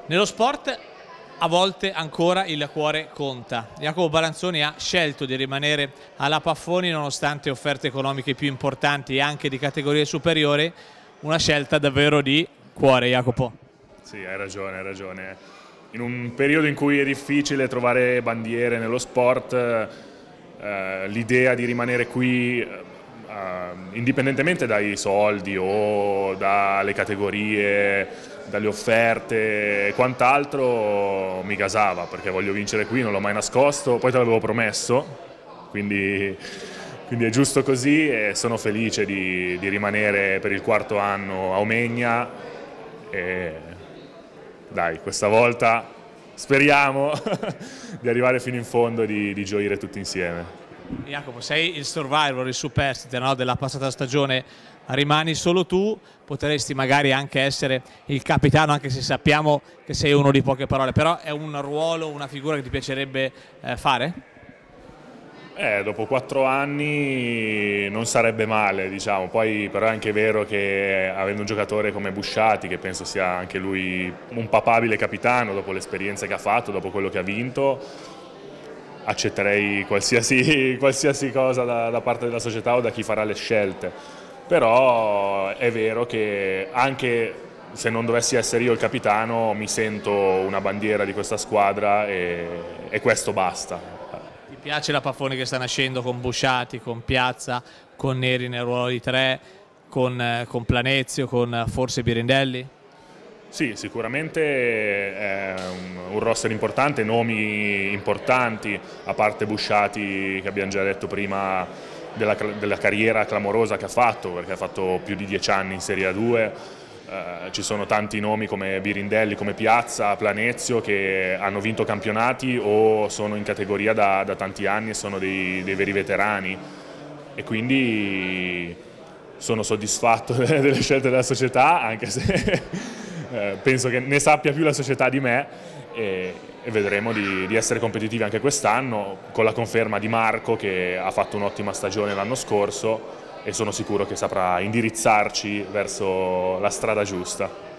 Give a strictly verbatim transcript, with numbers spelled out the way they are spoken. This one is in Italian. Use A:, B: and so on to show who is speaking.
A: Nello sport a volte ancora il cuore conta. Jacopo Balanzoni ha scelto di rimanere alla Paffoni nonostante offerte economiche più importanti e anche di categorie superiori, una scelta davvero di cuore, Jacopo.
B: Sì, hai ragione, hai ragione. In un periodo in cui è difficile trovare bandiere nello sport, eh, l'idea di rimanere qui, eh, indipendentemente dai soldi o dalle categorie, dalle offerte e quant'altro, mi gasava, perché voglio vincere qui, non l'ho mai nascosto, poi te l'avevo promesso, quindi, quindi è giusto così e sono felice di, di rimanere per il quarto anno a Omegna e dai, questa volta speriamo di arrivare fino in fondo e di, di gioire tutti insieme.
A: Jacopo, sei il survivor, il superstite, no, della passata stagione, rimani solo tu, potresti magari anche essere il capitano, anche se sappiamo che sei uno di poche parole, però è un ruolo, una figura che ti piacerebbe eh, fare?
B: Eh, dopo quattro anni non sarebbe male, diciamo. Poi però è anche vero che avendo un giocatore come Busciati, che penso sia anche lui un papabile capitano dopo l'esperienza che ha fatto, dopo quello che ha vinto, accetterei qualsiasi, qualsiasi cosa da, da parte della società o da chi farà le scelte. Però è vero che anche se non dovessi essere io il capitano mi sento una bandiera di questa squadra e, e questo basta.
A: Ti piace la Paffoni che sta nascendo con Busciati, con Piazza, con Neri nel ruolo di tre, con, con Planezio, con forse Birindelli?
B: Sì, sicuramente è un, un roster importante, nomi importanti, a parte Busciati che abbiamo già detto prima della, della carriera clamorosa che ha fatto, perché ha fatto più di dieci anni in Serie A due, eh, ci sono tanti nomi come Birindelli, come Piazza, Planezio che hanno vinto campionati o sono in categoria da, da tanti anni e sono dei, dei veri veterani e quindi sono soddisfatto delle scelte della società, anche se Eh, penso che ne sappia più la società di me e, e vedremo di, di essere competitivi anche quest'anno con la conferma di Marco che ha fatto un'ottima stagione l'anno scorso e sono sicuro che saprà indirizzarci verso la strada giusta.